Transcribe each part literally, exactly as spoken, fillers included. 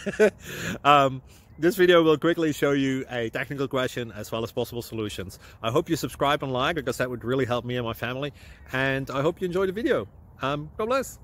um, this video will quickly show you a technical question as well as possible solutions. I hope you subscribe and like, because that would really help me and my family. And I hope you enjoy the video. Um, God bless.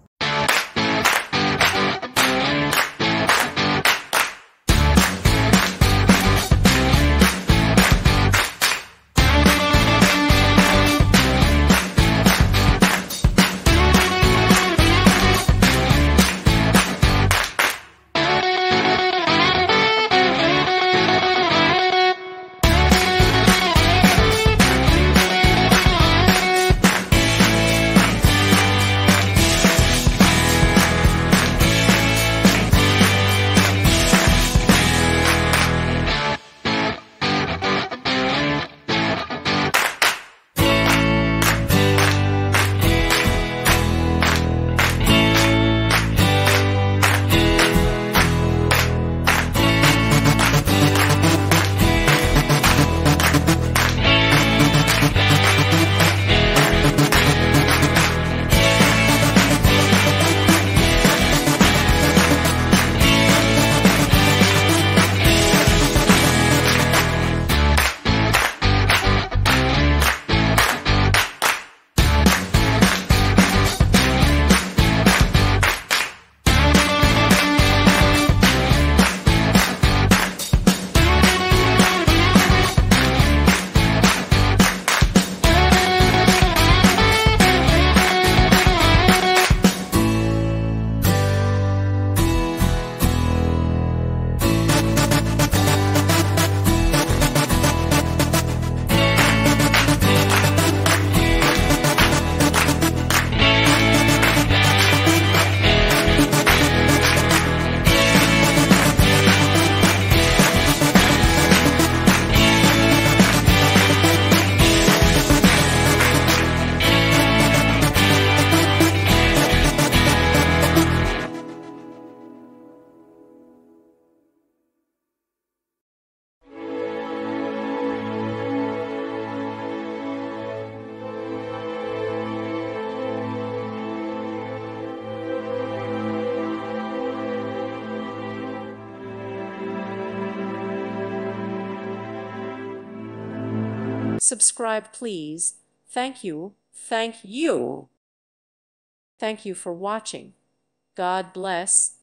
Subscribe, please. Thank you. Thank you. Thank you for watching. God bless.